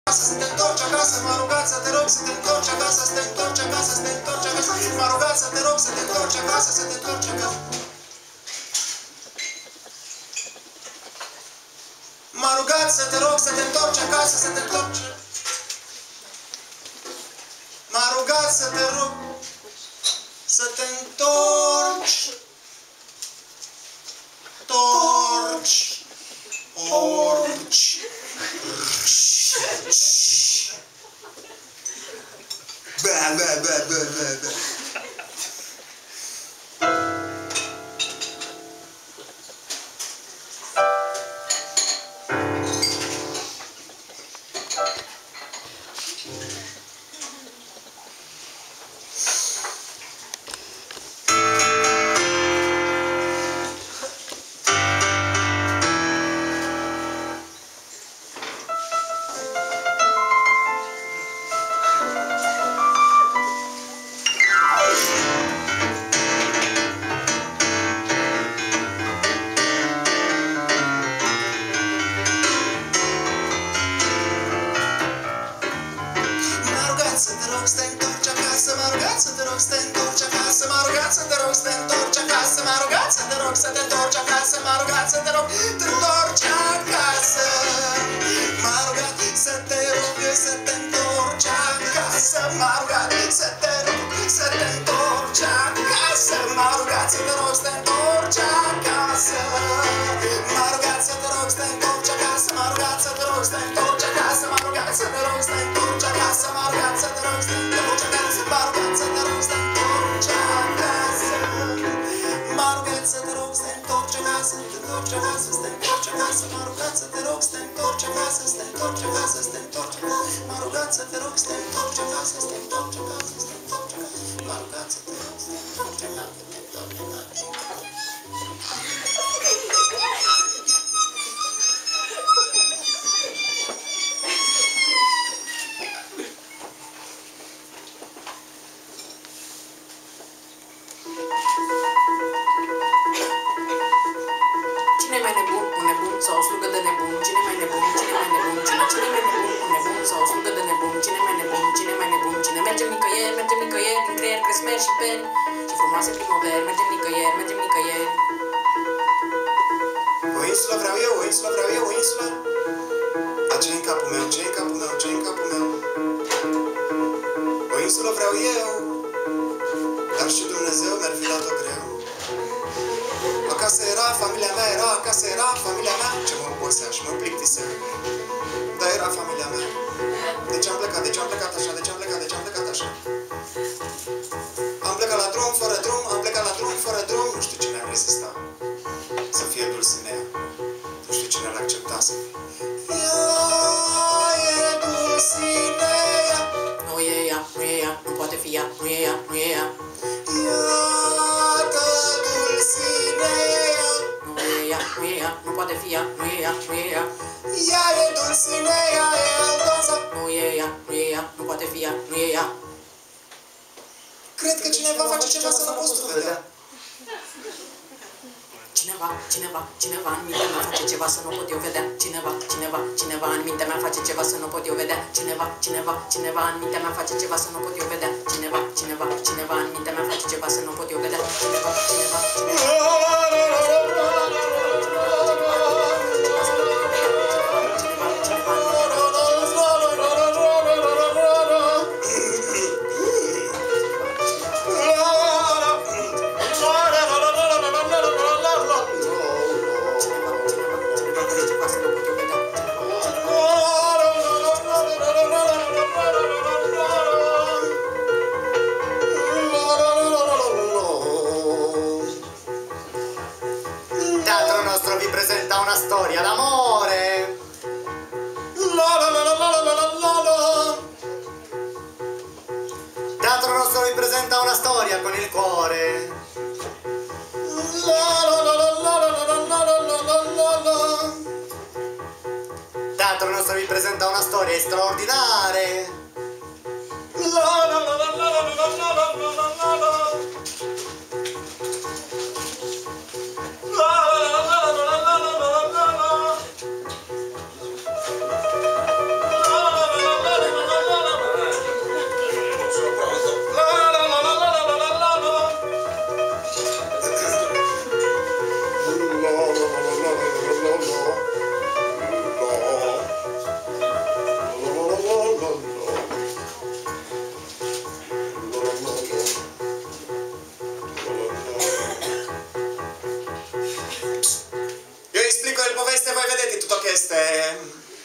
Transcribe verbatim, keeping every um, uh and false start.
să te întorci acasă, m-a rugat să te rog să te întorci acasă, să te întorci acasă, să te întorci acasă, m-a rugat să te rog să te întorci acasă, să te întorci acasă. M-a rugat să te rog să te întorci acasă, să te întorci. M-a rugat să te rog să te întorci. Torci. Orci. Bă, bă, bă, bă, bă, bă. La dico il poveste voi vedete tutto che este